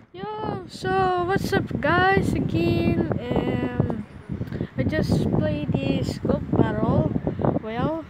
Yo, so what's up, guys? Again, I just played this golf battle. Well,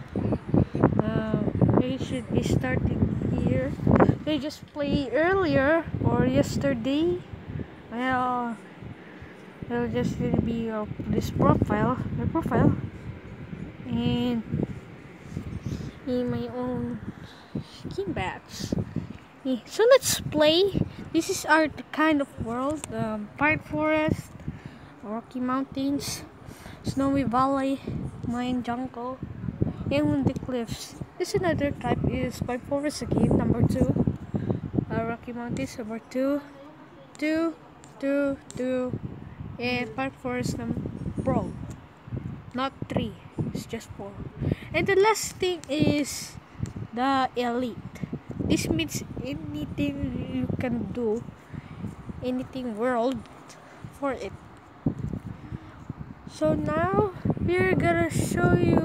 I should be starting here. I just played earlier or yesterday. Well, it'll just gonna be this profile, my profile, and in my own skin bats. Yeah, so let's play. This is our kind of world: pine forest, Rocky Mountains, Snowy Valley, Mayan Jungle, and the cliffs. This another type is pine forest again, number two. Rocky Mountains, number two, two, two, two, and pine forest number bro, not three. It's just four. And the last thing is the elite. This means anything you can do, anything world for it. So now we're gonna show you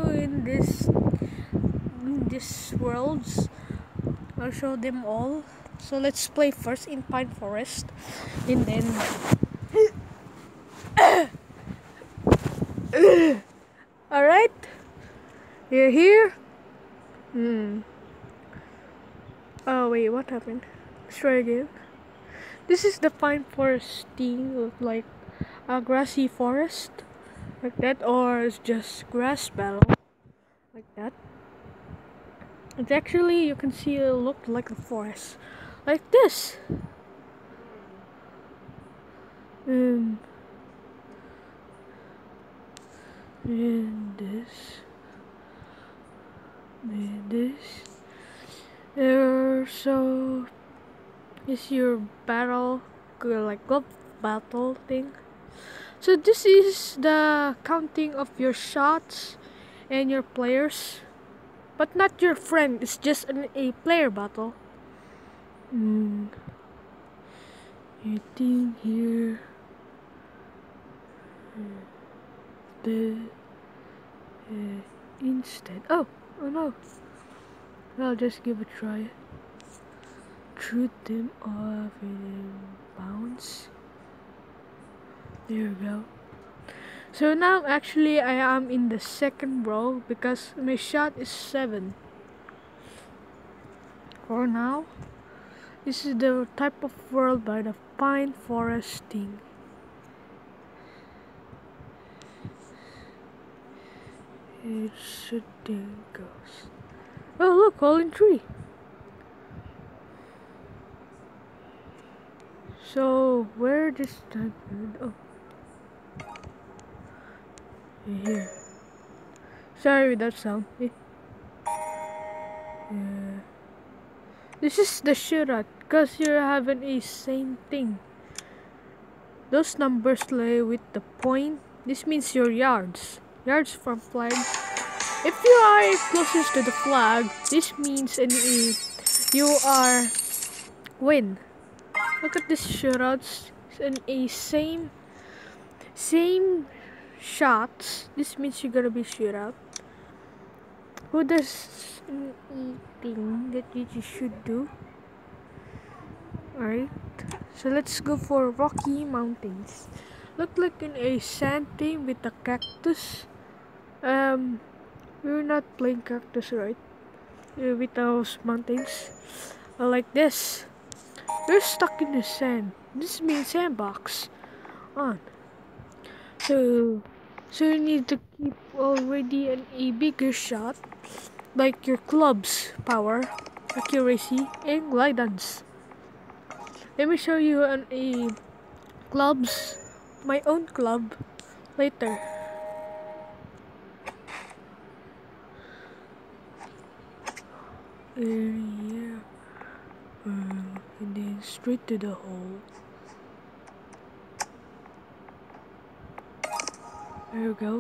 in this worlds. I'll show them all. So let's play first in Pine Forest, and then all right, you're here. Oh wait, what happened? Let's try again. This is the Pine Forest thing, of like a grassy forest, like that, or it's just grass battle, like that. It's actually, you can see it looked like a forest, like this. And, and this, and this. So is your battle, like golf battle thing. So this is the counting of your shots and your players, but not your friend. It's just a player battle. Anything here? The instead. Oh no! I'll just give a try. Shoot them off and bounce. There we go. So now actually I am in the second row because my shot is 7. For now, this is the type of world by the pine forest thing. It shooting goes. Oh look, fallen tree. So where this time? Oh, here. Sorry with that sound. Yeah. This is the shootout because you're having a same thing. Those numbers lay with the point. This means your yards. Yards from flag. If you are closest to the flag, this means you are win. Look at this shootouts and a same shots. This means you're gonna be shootout. Who does anything that you should do? Alright. So let's go for Rocky Mountains. Look like in a sand thing with a cactus. We're not playing cactus, right? With those mountains. Like this. We're stuck in the sand. This means sandbox. On. So you need to keep already a bigger shot, like your club's power, accuracy, and guidance. Let me show you a clubs, my own club, later. Yeah. And then straight to the hole. There we go.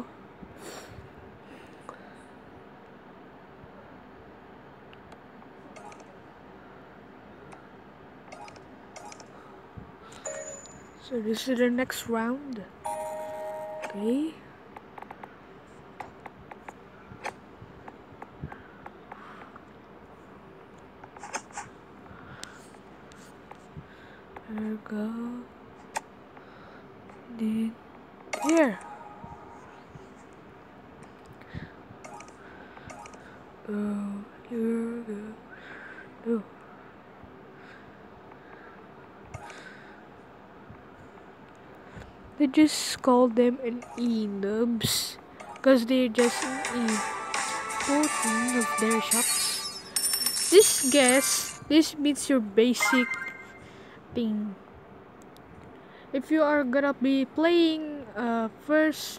So this is the next round. Okay. There we we go. Then here. Oh, here we go. Oh. They just call them an E-nubs because they're just an E14 of their shops. This means your basic thing. If you are gonna be playing first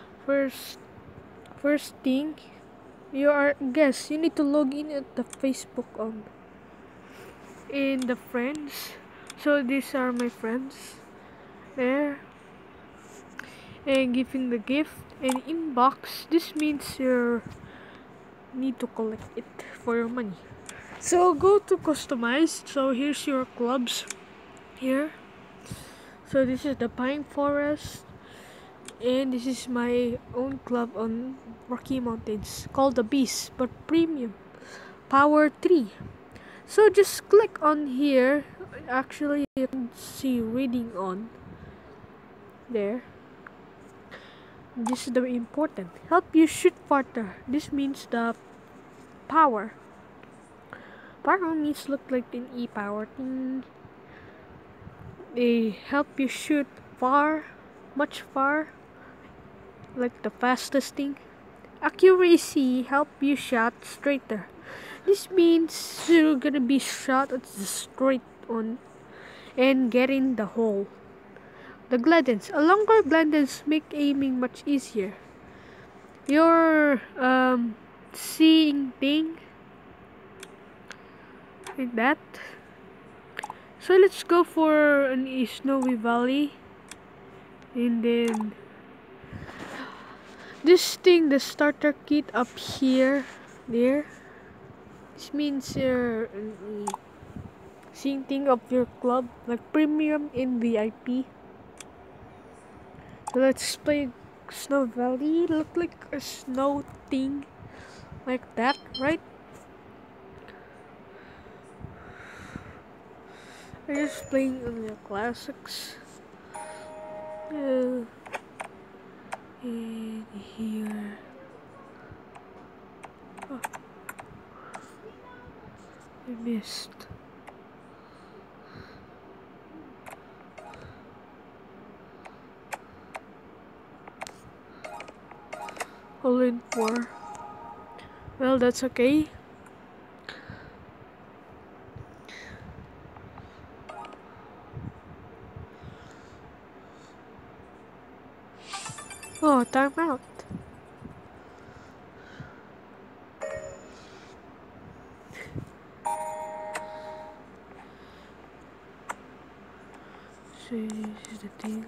thing, you need to log in at the Facebook in the friends. So these are my friends there. And giving the gift and inbox, this means you need to collect it for your money. So go to customize. So here's your clubs here. So this is the Pine Forest, and this is my own club on Rocky Mountains called the Beast, but premium power 3. So just click on here. Actually, you can see reading on there. This is the important. Help you shoot farther. This means the power. Power means look like an E-power thing. They help you shoot far, much far, like the fastest thing. Accuracy help you shot straighter. This means you're gonna be shot at the straight on and get in the hole. The glidance. A longer glidance make aiming much easier. Your seeing thing like that. So let's go for an snowy valley, and then this thing, the starter kit up here, there. This means you're seeing thing of your club, like premium in VIP. So let's play Snow Valley. Look like a snow thing, like that, right? I'm just playing on the classics. And here. Oh, I missed. All in 4. Well, that's okay. Oh, time out. So this is the thing.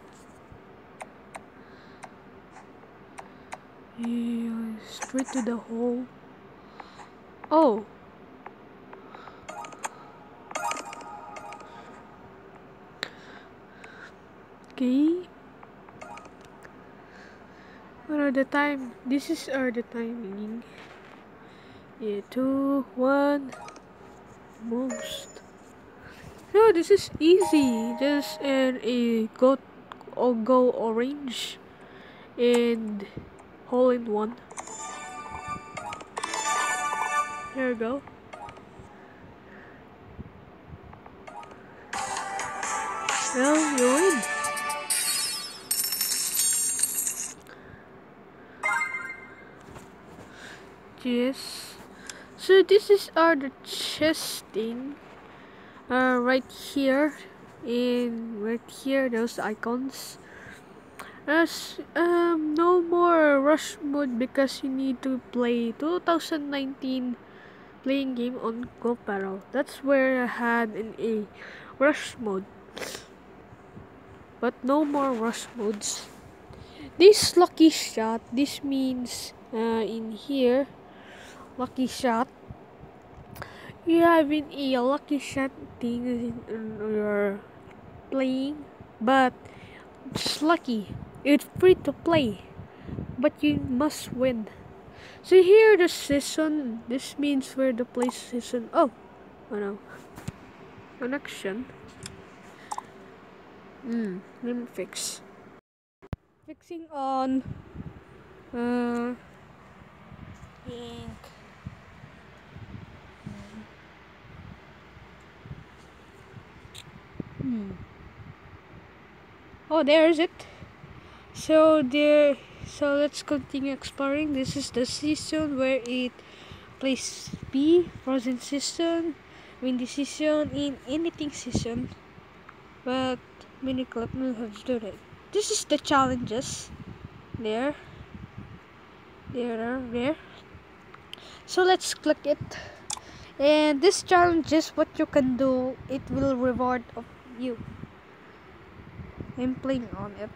Yeah, straight to the hole. Oh. Okay. What are the time? This is the timing. Yeah, 2, 1. Most. No, this is easy. Just go orange and hole in one. There we go. Well, you win. Yes. So this is the chest thing. Right here and right here, those icons. There's no more rush mode because you need to play 2019 playing game on Golf Battle. That's where I had a rush mode, but no more rush modes. This lucky shot, this means in here, lucky shot. You have a lucky shot thing in your playing, but it's lucky. It's free to play, but you must win. So here the season. This means where the play season. Oh no, connection. Let me fix. Fixing on uh, ink. Oh, there is it. So let's continue exploring. This is the season where it plays B, frozen season, windy season, in anything season. But mini club will have to do it. This is the challenges. There. So let's click it. And this challenge is what you can do. It will reward of you. I'm playing on it.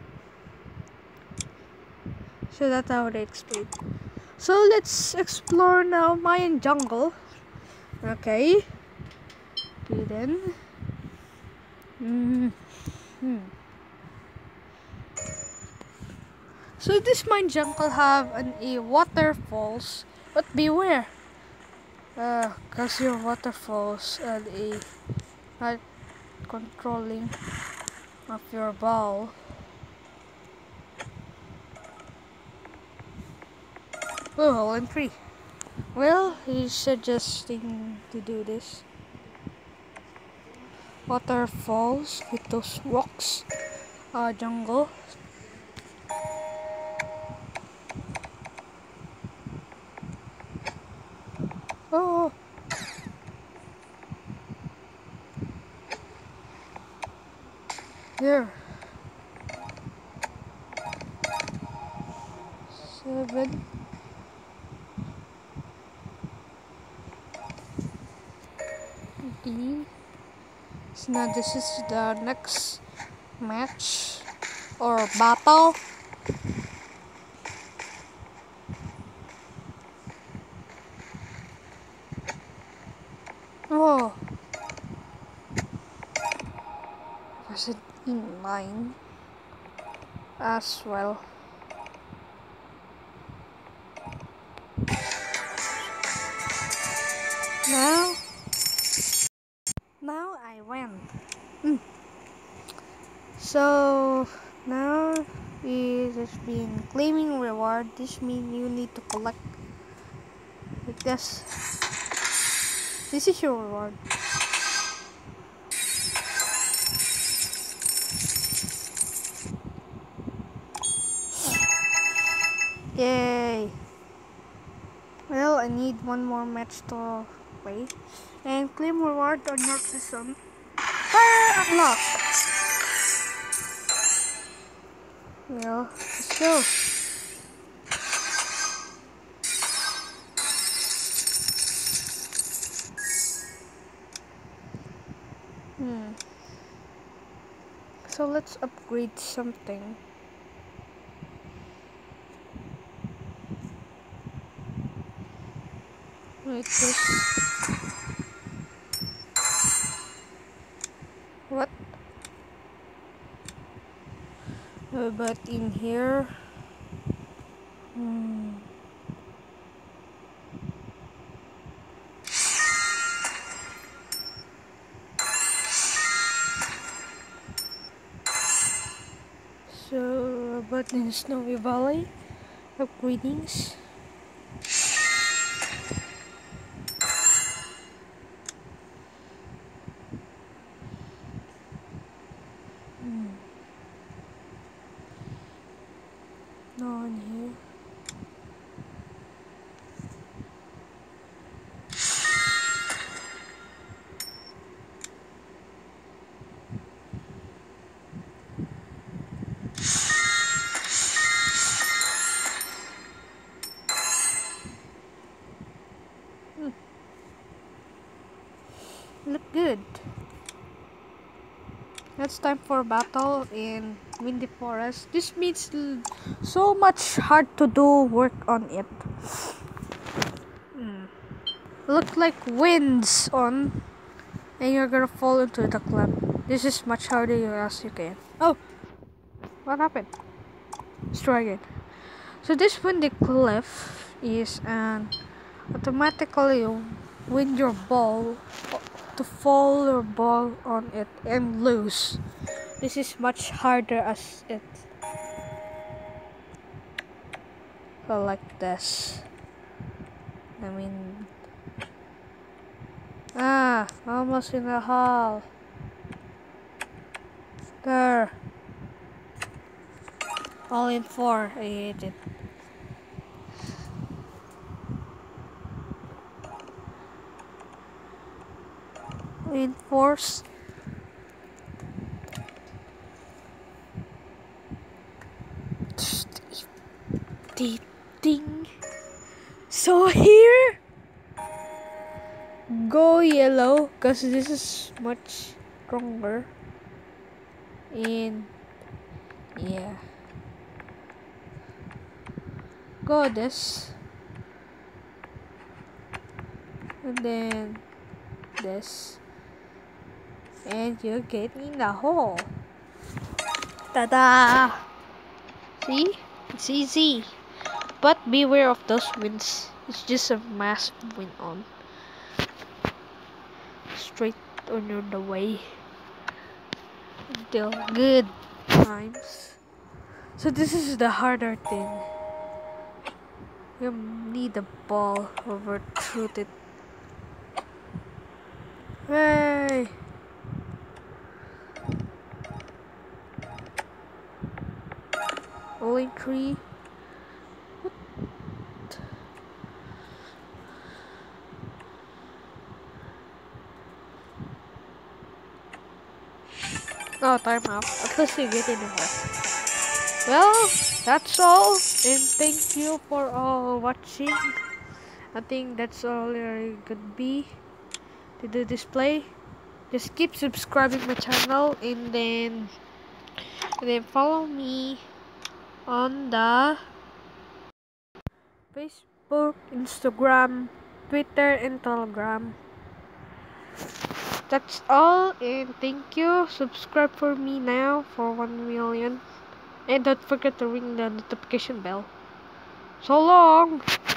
So that's how they explain. So let's explore now Mayan jungle. Okay. Then. So this Mayan jungle have a waterfalls, but beware. Cause your waterfalls and a not controlling of your ball. Oh, I'm free. Well, he's suggesting to do this. Waterfalls with those rocks. Jungle. Oh. Here. 7. D. So now this is the next match or battle. Oh. Was it in line as well? Now I win. So now it has been claiming reward. This means you need to collect like this. This is your reward. Yay! Well, I need one more match to play and claim reward on your season. Fire unlocked. Well, let's go. So let's upgrade something. Like this. What? But in here. So, but in Snowy Valley, upgradings. No in here. Look good. It's time for battle in Windy Forest. This means so much hard to do work on it. Look like winds on, and you're gonna fall into the cliff. This is much harder as you can. Oh, what happened? Let's try again. So this windy cliff is an automatically win your ball to fall your ball on it and lose. This is much harder as it. Go like this. I mean, almost in the hall. There. All in 4. I hate it. Reinforce. Ding. So here, go yellow, cause this is much stronger. And yeah, go this, and then this, and you get in the hole. Ta-da! See? It's easy. But beware of those winds. It's just a massive wind on. Straight on your the way. Until good times. So this is the harder thing. You need the ball overshoot it. Hey! Only 3. Oh, time out. At least you get in the hole. Well, that's all. And thank you for all watching. I think that's all there could be to the display. Just keep subscribing my channel and then follow me on the Facebook, Instagram, Twitter, and Telegram. That's all, and thank you. Subscribe for me now for 1 million. And don't forget to ring the notification bell. So long!